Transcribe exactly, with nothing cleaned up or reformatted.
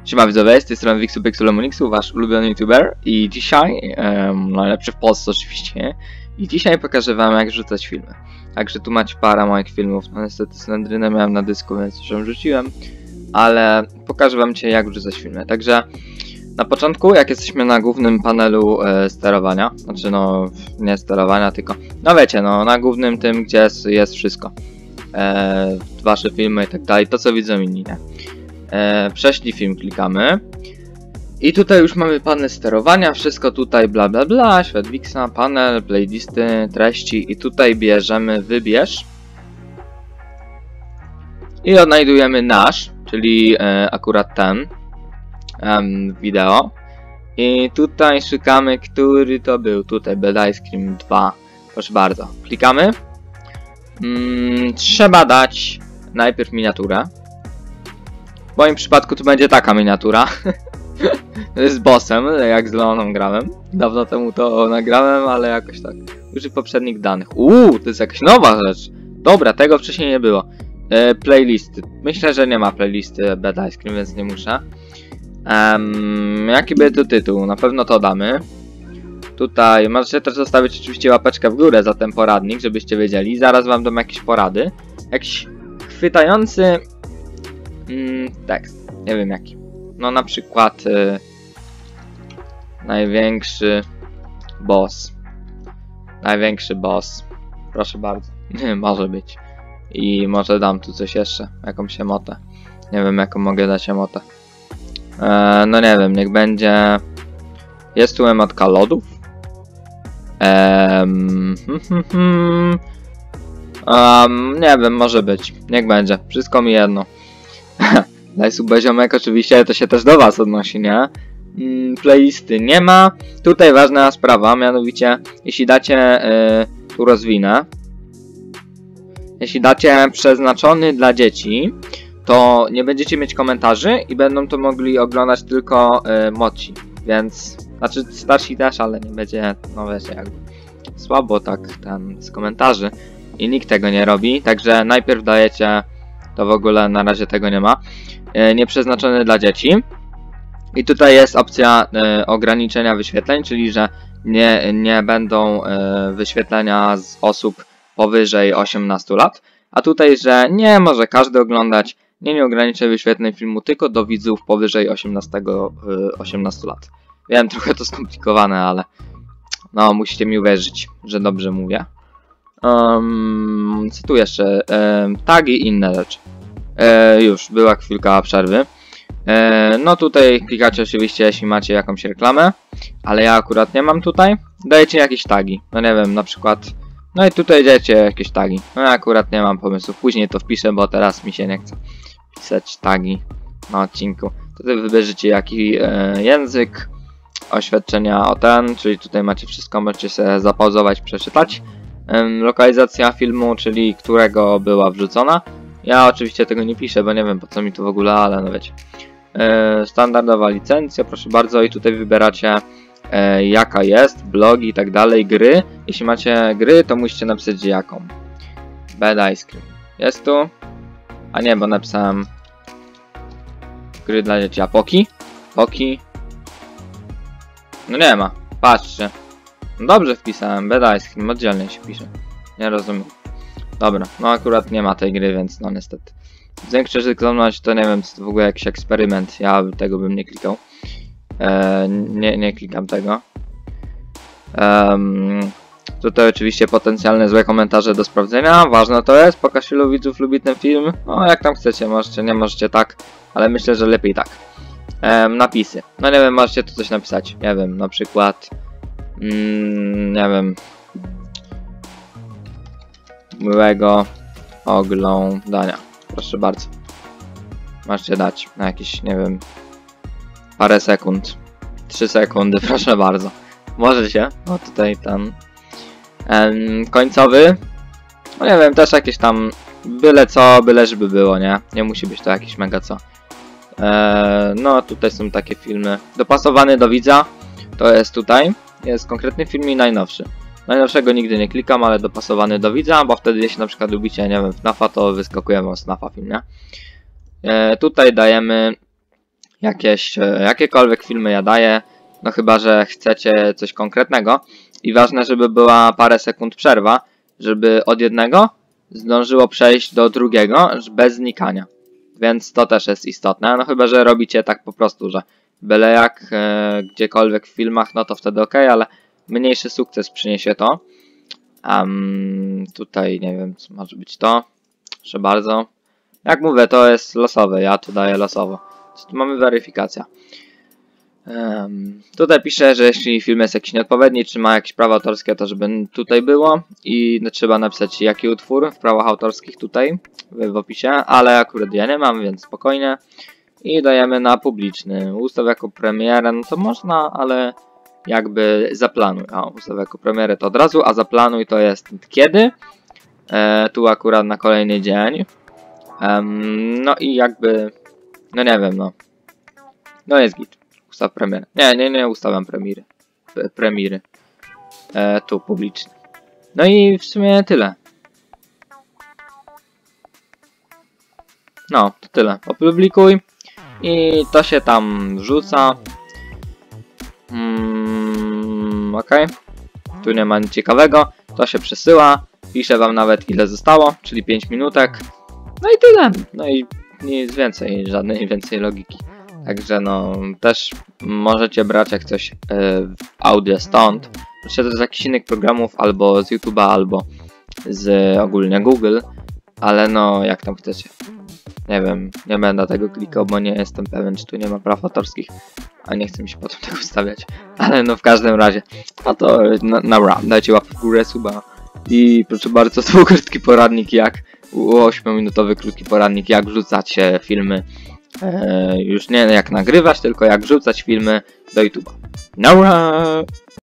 Siema widzowie, z tej strony Wixu Pixelomonixu, wasz ulubiony youtuber i dzisiaj, um, najlepszy w Polsce oczywiście, i dzisiaj pokażę wam jak rzucać filmy. Także tu macie parę moich filmów, no niestety Slendrynę miałem na dysku, więc już ją rzuciłem, ale pokażę wam dzisiaj jak rzucać filmy. Także na początku, jak jesteśmy na głównym panelu e, sterowania, znaczy no nie sterowania, tylko no wiecie, no na głównym tym, gdzie jest, jest wszystko. E, wasze filmy i tak dalej, to co widzą inni, nie? E, prześlij film, klikamy i tutaj już mamy panel sterowania, wszystko tutaj bla bla bla, świat Wixa, panel, playlisty, treści i tutaj bierzemy wybierz i odnajdujemy nasz, czyli e, akurat ten um, wideo i tutaj szukamy, który to był, tutaj Bad Ice Cream dwa, proszę bardzo, klikamy, mm, trzeba dać najpierw miniaturę. W moim przypadku to będzie taka miniatura z bossem, jak z Leoną grałem. Dawno temu to nagrałem, ale jakoś tak. Użyj poprzednich danych. Uuu, to jest jakaś nowa rzecz. Dobra, tego wcześniej nie było. E, playlisty. Myślę, że nie ma playlisty Bad Ice Cream, więc nie muszę. Um, jaki będzie to tytuł? Na pewno to damy. Tutaj możecie też zostawić oczywiście łapeczkę w górę za ten poradnik, żebyście wiedzieli. Zaraz wam dam jakieś porady. Jakiś chwytający Mm, tekst, nie wiem jaki. No na przykład y, największy boss. Największy boss. Proszę bardzo. Nie, może być. I może dam tu coś jeszcze. Jakąś emotę. Nie wiem jaką mogę dać emotę. E, no nie wiem, niech będzie. Jest tu emotka lodów. Ehm, hmm, hmm, hmm. Um, nie wiem, może być. Niech będzie. Wszystko mi jedno. Daj suba ziomek, oczywiście to się też do was odnosi, nie? Mm, playlisty nie ma. Tutaj ważna sprawa, mianowicie jeśli dacie, yy, tu rozwinę. Jeśli dacie przeznaczony dla dzieci, to nie będziecie mieć komentarzy i będą to mogli oglądać tylko yy, młodsi. Więc, znaczy starsi też, ale nie będzie, no wiecie, jakby słabo tak ten z komentarzy. I nikt tego nie robi, także najpierw dajecie. To w ogóle na razie tego nie ma. E, nieprzeznaczony dla dzieci. I tutaj jest opcja e, ograniczenia wyświetleń, czyli że nie, nie będą e, wyświetlenia z osób powyżej osiemnastu lat. A tutaj, że nie może każdy oglądać, nie, nie ograniczę wyświetleń filmu tylko do widzów powyżej osiemnastu lat. Wiem, trochę to skomplikowane, ale no musicie mi uwierzyć, że dobrze mówię. Um, co tu jeszcze? Um, tagi i inne rzeczy. E, już, była chwilka przerwy. E, no tutaj klikacie oczywiście, jeśli macie jakąś reklamę, ale ja akurat nie mam tutaj. Dajecie jakieś tagi. No nie wiem, na przykład. No i tutaj dajecie jakieś tagi. No ja akurat nie mam pomysłów. Później to wpiszę, bo teraz mi się nie chce pisać tagi na odcinku. Tutaj wybierzecie jaki e, język, oświadczenia o ten, czyli tutaj macie wszystko, możecie sobie zapauzować, przeczytać. Lokalizacja filmu, czyli którego była wrzucona. Ja oczywiście tego nie piszę, bo nie wiem po co mi to w ogóle, ale no wiecie. E, standardowa licencja, proszę bardzo, i tutaj wybieracie e, jaka jest, blogi i tak dalej, gry. Jeśli macie gry, to musicie napisać jaką. Bad Ice Cream. Jest tu? A nie, bo napisałem gry dla dzieci. A Poki? Poki? No nie ma, patrzcie. No dobrze wpisałem, Bad Ice Cream, oddzielnie się pisze. Nie rozumiem. Dobra, no akurat nie ma tej gry, więc no niestety. Zwiększyć ryzykowność to nie wiem, co to w ogóle jakiś eksperyment, ja tego bym nie klikał. Eee, nie, nie klikam tego. Um, tutaj oczywiście potencjalne złe komentarze do sprawdzenia, ważne to jest, pokaż ilu widzów lubi ten film. No jak tam chcecie, możecie, nie możecie tak, ale myślę, że lepiej tak. Eee, napisy, no nie wiem, możecie tu coś napisać, nie wiem, na przykład... Mm, nie wiem, miłego oglądania, proszę bardzo. Możecie dać na jakieś, nie wiem, parę sekund, trzy sekundy, proszę bardzo. Możecie, no tutaj ten em, końcowy, no nie wiem, też jakieś tam byle co, byle żeby było, nie? Nie musi być to jakieś mega co. E, no tutaj są takie filmy, dopasowany do widza, to jest tutaj. Jest konkretny film i najnowszy. Najnowszego nigdy nie klikam, ale dopasowany do widza, bo wtedy jeśli na przykład lubicie, nie wiem, F NAFa, to wyskakuje wam z F NAFa film, nie? E, tutaj dajemy jakieś, e, jakiekolwiek filmy ja daję, no chyba, że chcecie coś konkretnego i ważne, żeby była parę sekund przerwa, żeby od jednego zdążyło przejść do drugiego bez znikania, więc to też jest istotne, no chyba, że robicie tak po prostu, że byle jak e, gdziekolwiek w filmach, no to wtedy ok, ale mniejszy sukces przyniesie to. Um, tutaj nie wiem, co może być to. Proszę bardzo. Jak mówię, to jest losowe, ja tu daję losowo. Tu mamy weryfikacja. Um, tutaj piszę, że jeśli film jest jakiś nieodpowiedni, czy ma jakieś prawa autorskie, to żeby tutaj było. I no, trzeba napisać jaki utwór w prawach autorskich tutaj w, w opisie, ale akurat ja nie mam, więc spokojnie. I dajemy na publiczny. Ustaw jako premierę, no to można, ale jakby zaplanuj. O, ustaw jako premierę to od razu, a zaplanuj to jest kiedy. E, tu akurat na kolejny dzień. Um, no i jakby, no nie wiem, no. No jest git. Ustaw premierę. Nie, nie, nie ustawiam premiery. Premiery. E, tu publiczny. No i w sumie tyle. No, to tyle. Opublikuj. I to się tam wrzuca. Mm, ok. Tu nie ma nic ciekawego. To się przesyła. Piszę wam nawet ile zostało, czyli pięć minutek. No i tyle. No i nic więcej, żadnej więcej logiki. Także no, też możecie brać jak coś yy, audio stąd. Znaczy to z jakichś innych programów, albo z YouTube'a, albo z ogólnie Google. Ale no, jak tam chcecie. Nie wiem, nie będę tego klikał, bo nie jestem pewien, czy tu nie ma praw autorskich. A nie chcę mi się potem tego ustawiać. Ale no w każdym razie. No to na, na dajcie łapkę w górę, suba. I proszę bardzo, to był krótki poradnik jak... ośmiominutowy krótki poradnik jak wrzucać filmy. E, już nie jak nagrywać, tylko jak wrzucać filmy do YouTube'a. Nara!